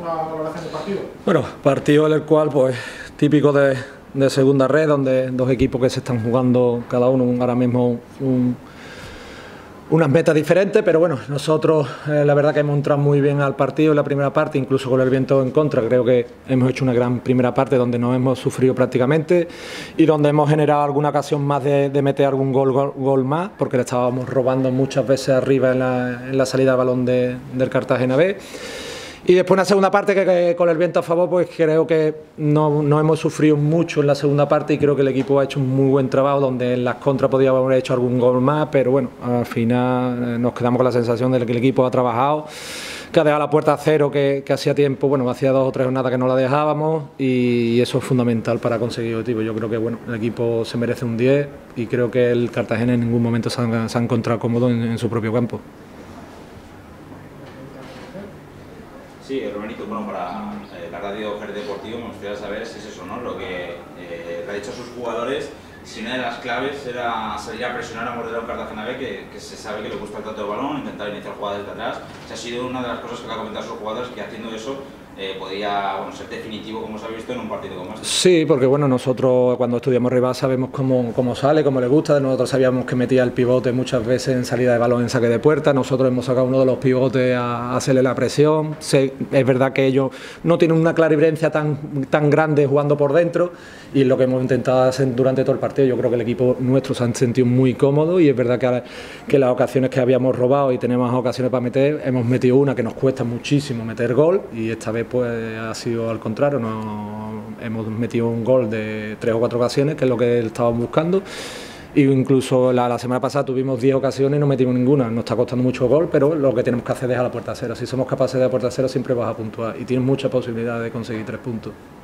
valoración del partido? Bueno, partido en el cual, pues, típico de segunda red, donde dos equipos que se están jugando cada uno ahora mismo unas metas diferentes, pero bueno, nosotros la verdad que hemos entrado muy bien al partido en la primera parte, incluso con el viento en contra. Creo que hemos hecho una gran primera parte donde no hemos sufrido prácticamente y donde hemos generado alguna ocasión más de meter algún gol más, porque le estábamos robando muchas veces arriba en la salida de balón del Cartagena B. Y después una segunda parte que con el viento a favor, pues creo que no hemos sufrido mucho en la segunda parte y creo que el equipo ha hecho un muy buen trabajo, donde en las contras podíamos haber hecho algún gol más, pero bueno, al final nos quedamos con la sensación de que el equipo ha trabajado, que ha dejado la puerta a cero, que hacía tiempo, bueno, hacía 2 o 3 jornadas que no la dejábamos y eso es fundamental para conseguir el objetivo. Yo creo que bueno, el equipo se merece un 10 y creo que el Cartagena en ningún momento se ha encontrado cómodo en su propio campo. Sí, Roberito, bueno, para la radio Jerez Deportivo me gustaría saber si es eso, ¿no? Lo que le ha dicho a sus jugadores, si una de las claves era salir a presionar a morder a un Cartagena B que se sabe que le gusta el trato de balón, intentar iniciar jugadas desde atrás. O ha sido una de las cosas que le ha comentado a sus jugadores, que haciendo eso podía ser definitivo, como se ha visto, en un partido como este. Sí, porque bueno, nosotros cuando estudiamos rival sabemos cómo sale, cómo le gusta. Nosotros sabíamos que metía el pivote muchas veces en salida de balón, en saque de puerta. Nosotros hemos sacado uno de los pivotes a hacerle la presión. Es verdad que ellos no tienen una clarividencia tan grande jugando por dentro y es lo que hemos intentado hacer durante todo el partido. Yo creo que el equipo nuestro se han sentido muy cómodo y es verdad que las ocasiones que habíamos robado y tenemos ocasiones para meter, hemos metido una que nos cuesta muchísimo meter gol y esta vez pues ha sido al contrario, hemos metido un gol de 3 o 4 ocasiones, que es lo que estábamos buscando. Y incluso la semana pasada tuvimos 10 ocasiones y no metimos ninguna. Nos está costando mucho gol, pero lo que tenemos que hacer es dejar la puerta a cero. Si somos capaces de la puerta a cero siempre vas a puntuar y tienes mucha posibilidad de conseguir 3 puntos.